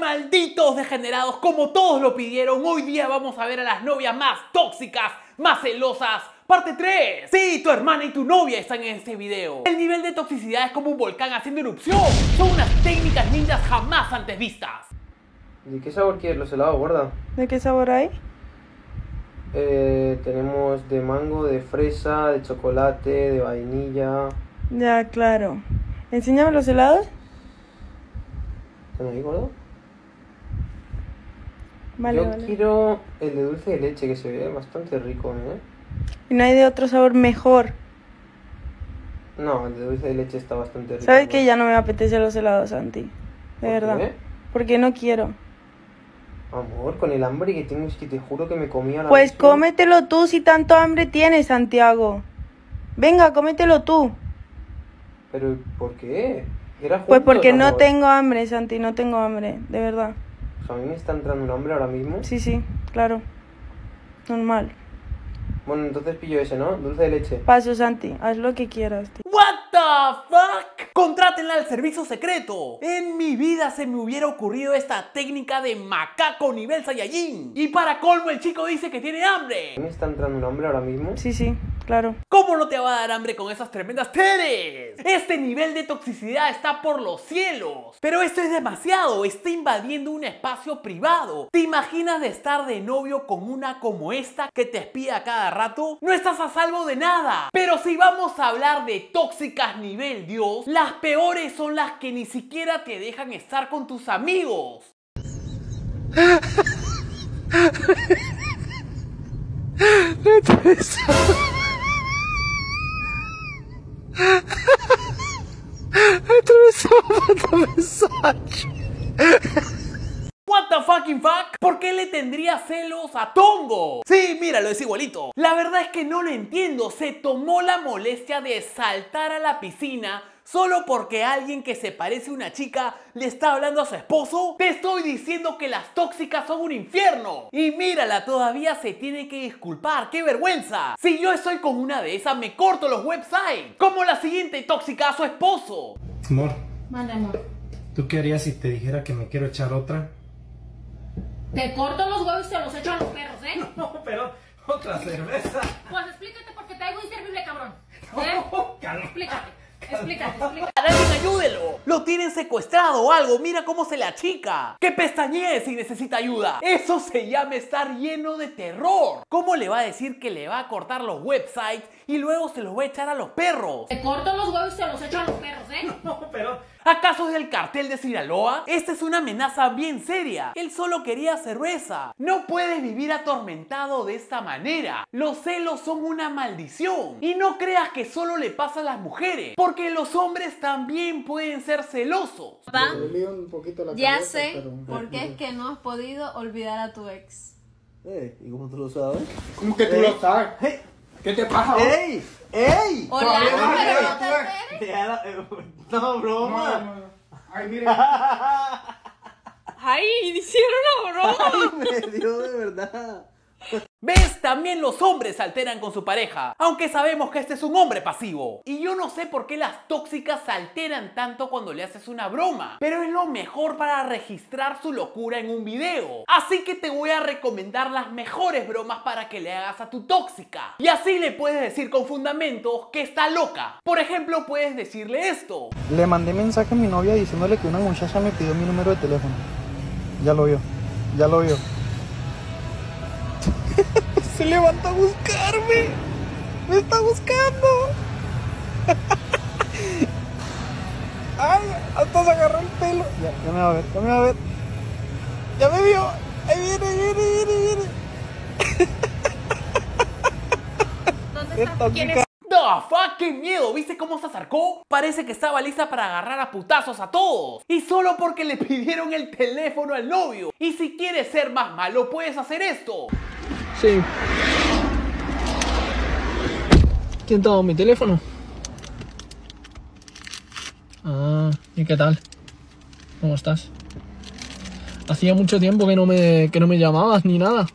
malditos degenerados? Como todos lo pidieron, hoy día vamos a ver a las novias más tóxicas, más celosas. Parte 3. Sí, tu hermana y tu novia están en este video. El nivel de toxicidad es como un volcán haciendo erupción. Son unas técnicas ninjas jamás antes vistas. ¿De qué sabor quieres los helados, gorda? ¿De qué sabor hay? Tenemos de mango, de fresa, de chocolate, de vainilla. Ya, claro. Enséñame los helados. ¿Están ahí, gordo? Vale, Yo vale. quiero el de dulce de leche, que se ve bastante rico, ¿eh? ¿Y no hay de otro sabor mejor? No, el de dulce de leche está bastante rico. ¿Sabes ¿no? que ya no me apetece los helados, Santi? De ¿Por verdad. qué? Porque no quiero. Amor, con el hambre que tengo, es que te juro que me comía la Pues misma. cómetelo tú si tanto hambre tienes, Santiago. Venga, cómetelo tú. ¿Pero por qué? Era Pues juntos, porque no amor. tengo hambre, Santi, no tengo hambre, de verdad. O sea, a mí me está entrando un hambre ahora mismo. Sí, sí, claro. Normal. Bueno, entonces pillo ese, ¿no? Dulce de leche. Paso, Santi, haz lo que quieras, tío. What the fuck? Contrátenla al servicio secreto. En mi vida se me hubiera ocurrido esta técnica de macaco nivel Saiyajin. Y para colmo el chico dice que tiene hambre. A mí me está entrando un hambre ahora mismo. Sí, sí, claro. ¿Cómo no te va a dar hambre con esas tremendas teres? Este nivel de toxicidad está por los cielos. Pero esto es demasiado, está invadiendo un espacio privado. ¿Te imaginas de estar de novio con una como esta que te espía a cada rato? No estás a salvo de nada. Pero si vamos a hablar de tóxicas nivel Dios, las peores son las que ni siquiera te dejan estar con tus amigos. What the fucking fuck? ¿Por qué le tendría celos a Tongo? Sí, míralo, es igualito. La verdad es que no lo entiendo. Se tomó la molestia de saltar a la piscina solo porque alguien que se parece a una chica le está hablando a su esposo. Te estoy diciendo que las tóxicas son un infierno. Y mírala, todavía se tiene que disculpar. ¡Qué vergüenza! Si yo estoy con una de esas, me corto los websites. Como la siguiente tóxica a su esposo. Amor, Mande, amor. ¿tú qué harías si te dijera que me quiero echar otra? Te corto los huevos y se los echo a los perros, ¿eh? No, pero otra cerveza. Pues explícate porque te hago inservible, cabrón. ¿Eh? Explícate. ¡Alguien ayúdelo! ¡Lo tienen secuestrado o algo! ¡Mira cómo se le achica! ¡Que pestañee si necesita ayuda! ¡Eso se llama estar lleno de terror! ¿Cómo le va a decir que le va a cortar los websites y luego se los va a echar a los perros? Te corto los huevos y se los echo a los perros, ¿eh? No, pero... ¿Acaso es del cartel de Sinaloa? Esta es una amenaza bien seria. Él solo quería cerveza. No puedes vivir atormentado de esta manera. Los celos son una maldición. Y no creas que solo le pasa a las mujeres, porque los hombres también pueden ser celosos. Papá, Me dolía un poquito la ya cabeza, sé pero- por qué es que no has podido olvidar a tu ex. ¿Y cómo tú lo sabes? ¿Cómo que tú lo sabes? ¿Qué te pasa? ¡Ey! ¡Ey! Hola, Todavía no pero llega no tu te ex. enteres. No, broma. No. Ay, mire. Ay, hicieron una broma. Me dio de verdad. ¿Ves? También los hombres se alteran con su pareja, aunque sabemos que este es un hombre pasivo. Y yo no sé por qué las tóxicas se alteran tanto cuando le haces una broma, pero es lo mejor para registrar su locura en un video. Así que te voy a recomendar las mejores bromas para que le hagas a tu tóxica. Y así le puedes decir con fundamentos que está loca. Por ejemplo, puedes decirle esto. Le mandé mensaje a mi novia diciéndole que una muchacha me pidió mi número de teléfono. Ya lo vio, ya lo vio. Se levantó a buscarme. Me está buscando. Ay, hasta se agarró el pelo. Ya me va a ver, ya me va a ver. Ya me vio. Ahí viene. ¿Dónde está? tóxica. ¿Quién es? ¡The fuck! ¡Qué miedo! ¿Viste cómo se acercó? Parece que estaba lista para agarrar a putazos a todos. Y solo porque le pidieron el teléfono al novio. Y si quieres ser más malo, puedes hacer esto. Sí. ¿Quién tomó mi teléfono? Ah, ¿y qué tal? ¿Cómo estás? Hacía mucho tiempo que no me llamabas ni nada.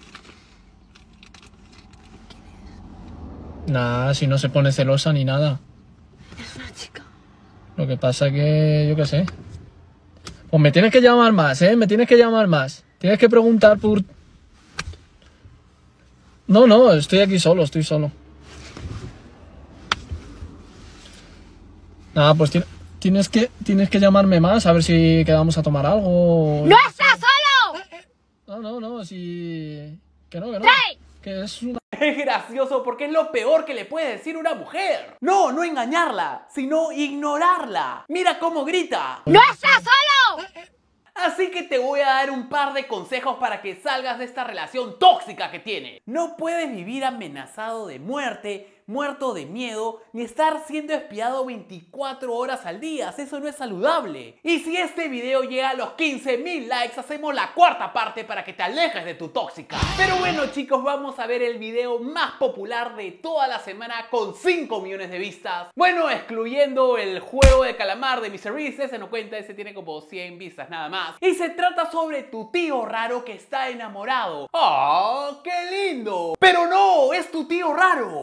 Nada, si no se pone celosa ni nada. Es una chica. Lo que pasa que, yo qué sé. O me tienes que llamar más, ¿eh? Me tienes que llamar más. Tienes que preguntar por... No, estoy aquí solo, estoy solo. Nada, pues tienes que llamarme más, a ver si quedamos a tomar algo. ¡No estás solo! No, si... Que no. ¡Hey! Que es una... Es gracioso porque es lo peor que le puede decir una mujer. No engañarla, sino ignorarla. Mira cómo grita. ¡No estás solo! Así que te voy a dar un par de consejos para que salgas de esta relación tóxica que tienes. No puedes vivir amenazado de muerte, muerto de miedo, ni estar siendo espiado 24 horas al día. Eso no es saludable. Y si este video llega a los 15.000 likes, hacemos la cuarta parte para que te alejes de tu tóxica. Pero bueno, chicos, vamos a ver el video más popular de toda la semana con 5 millones de vistas. Bueno, excluyendo el juego de calamar de Mr. Beast, ese no cuenta, ese tiene como 100 vistas nada más. Y se trata sobre tu tío raro que está enamorado. ¡Oh, qué lindo! Pero no, es tu tío raro.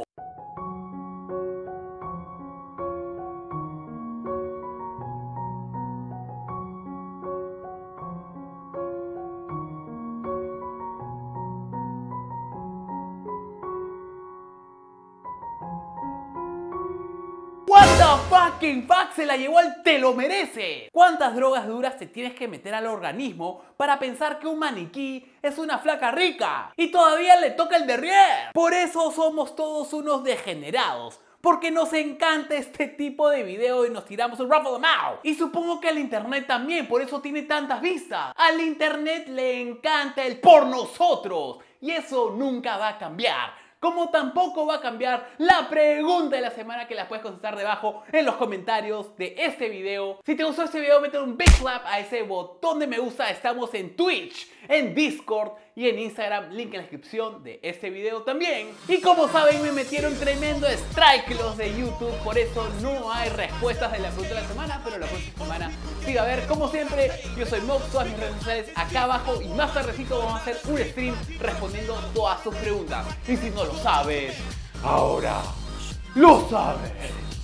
What the fucking fuck, se la llevó al te lo merece. ¿Cuántas drogas duras te tienes que meter al organismo para pensar que un maniquí es una flaca rica? Y todavía le toca el derrier. Por eso somos todos unos degenerados, porque nos encanta este tipo de video y nos tiramos el raffle out. Y supongo que al internet también, por eso tiene tantas vistas. Al internet le encanta el por nosotros, y eso nunca va a cambiar. Como tampoco va a cambiar la pregunta de la semana, que la puedes contestar debajo en los comentarios de este video. Si te gustó este video, mete un big slap a ese botón de me gusta. Estamos en Twitch, en Discord y en Instagram, link en la descripción de este video también. Y como saben, me metieron tremendo strike los de YouTube, por eso no hay respuestas de la pregunta de la semana, pero la próxima semana sí va a haber. Como siempre, yo soy Mox, todas mis redes sociales acá abajo, y más tardecito vamos a hacer un stream respondiendo todas sus preguntas. Y si no lo sabes, ahora lo sabes.